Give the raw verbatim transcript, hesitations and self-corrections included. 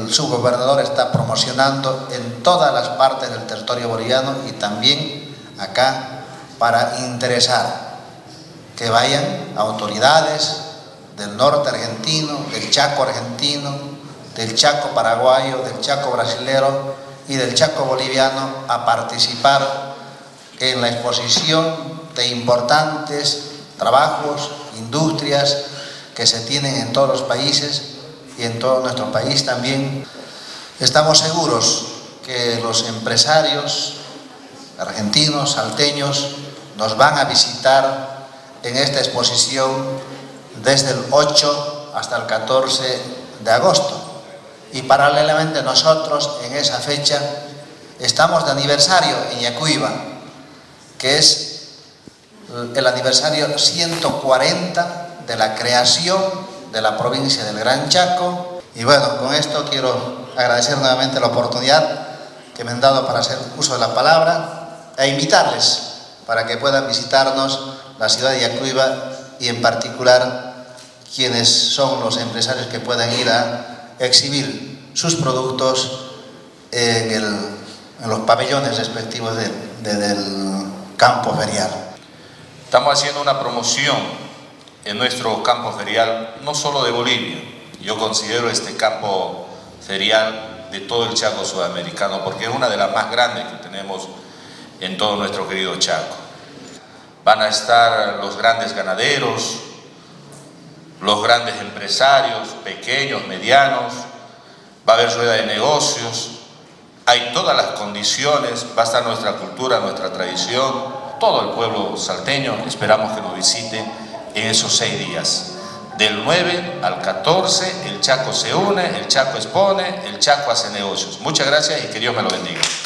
el subgobernador está promocionando en todas las partes del territorio boliviano y también acá para interesar que vayan autoridades del norte argentino, del Chaco argentino, del Chaco paraguayo, del Chaco brasilero y del Chaco boliviano a participar en la exposición de importantes trabajos, industrias que se tienen en todos los países y en todo nuestro país también. Estamos seguros que los empresarios argentinos, salteños, nos van a visitar en esta exposición desde el ocho hasta el catorce de agosto. Y paralelamente nosotros en esa fecha estamos de aniversario en Yacuiba, que es el aniversario ciento cuarenta de la creación de la provincia del Gran Chaco. Y bueno, con esto quiero agradecer nuevamente la oportunidad que me han dado para hacer uso de la palabra e invitarles para que puedan visitarnos la ciudad de Yacuiba y en particular quienes son los empresarios que puedan ir a exhibir sus productos en, el, en los pabellones respectivos de, de, del campo ferial. Estamos haciendo una promoción en nuestro campo ferial, no solo de Bolivia. Yo considero este campo ferial de todo el Chaco sudamericano porque es una de las más grandes que tenemos en todo nuestro querido Chaco. Van a estar los grandes ganaderos, los grandes empresarios, pequeños, medianos, va a haber rueda de negocios, hay todas las condiciones, va a estar nuestra cultura, nuestra tradición, todo el pueblo salteño, esperamos que nos visite en esos seis días. Del nueve al catorce, el Chaco se une, el Chaco expone, el Chaco hace negocios. Muchas gracias y que Dios me lo bendiga.